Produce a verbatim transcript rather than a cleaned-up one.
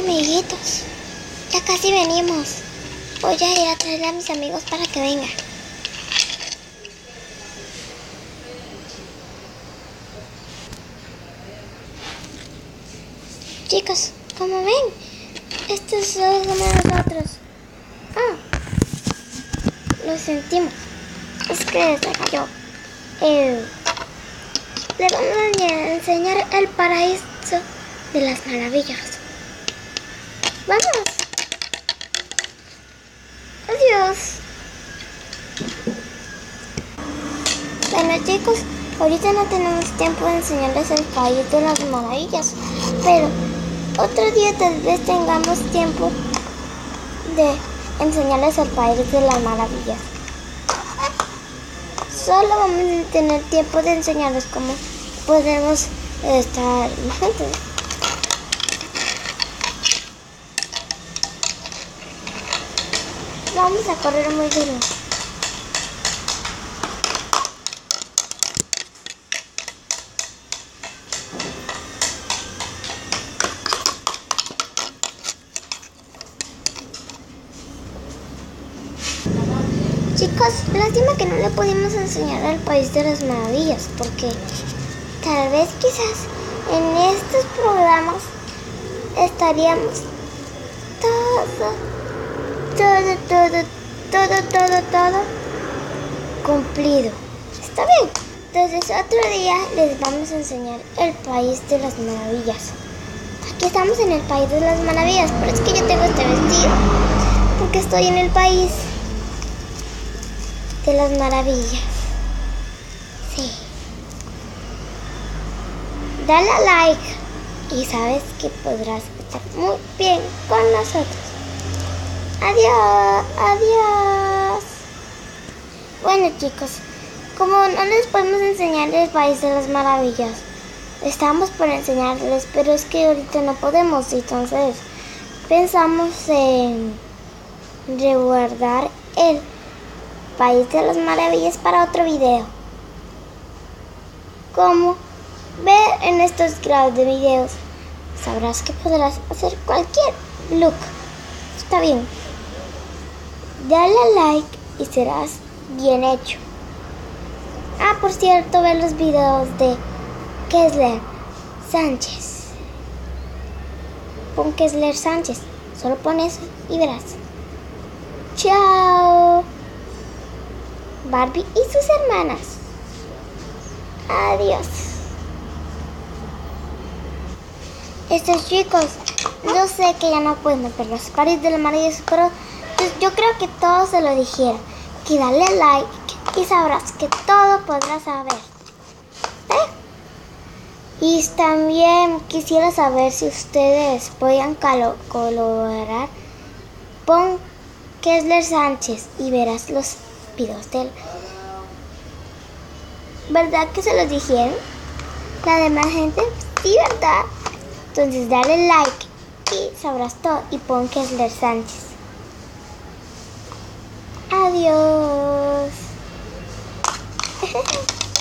amiguitos, ya casi venimos. Voy a ir a traerle a mis amigos para que vengan. Chicos, como ven, estos son como nosotros. Ah, lo sentimos. Es que se cayó. Eh, le vamos a enseñar el paraíso de las maravillas. ¡Vamos! ¡Adiós! Bueno, chicos, ahorita no tenemos tiempo de enseñarles el país de las maravillas, pero otro día tal vez tengamos tiempo de enseñarles el país de las maravillas. Solo vamos a tener tiempo de enseñarles cómo podemos estar juntos. Vamos a correr muy duro. Chicos, lástima que no le pudimos enseñar al país de las maravillas, porque tal vez quizás en estos programas estaríamos todo, todo, todo, todo, todo, todo cumplido. Está bien. Entonces otro día les vamos a enseñar el país de las maravillas. Aquí estamos en el país de las maravillas, pero es que yo tengo este vestido porque estoy en el país de las maravillas. Sí. Dale a like y sabes que podrás estar muy bien con nosotros. Adiós, adiós. Bueno, chicos, como no les podemos enseñar el país de las maravillas, estamos por enseñarles, pero es que ahorita no podemos, entonces pensamos en resguardar el país de las maravillas para otro video. Como ver en estos grados de videos, sabrás que podrás hacer cualquier look. Está bien. Dale a like y serás bien hecho. Ah, por cierto, ve los videos de Kessler Sánchez. Pon Kessler Sánchez. Solo pon eso y verás. Chao. Barbie y sus hermanas. Adiós. Estos chicos, yo sé que ya no pueden ver los paris de las maravillas, pero yo creo que todos se lo dijeron. Que dale like y sabrás que todo podrás saber. ¿Eh? Y también quisiera saber si ustedes pueden colaborar. Pon Kessler Sánchez y verás los videos de él. ¿Verdad que se los dijeron? La demás gente, sí, ¿verdad? Entonces dale like y sabrás todo y pon Kessler Sánchez. Adiós.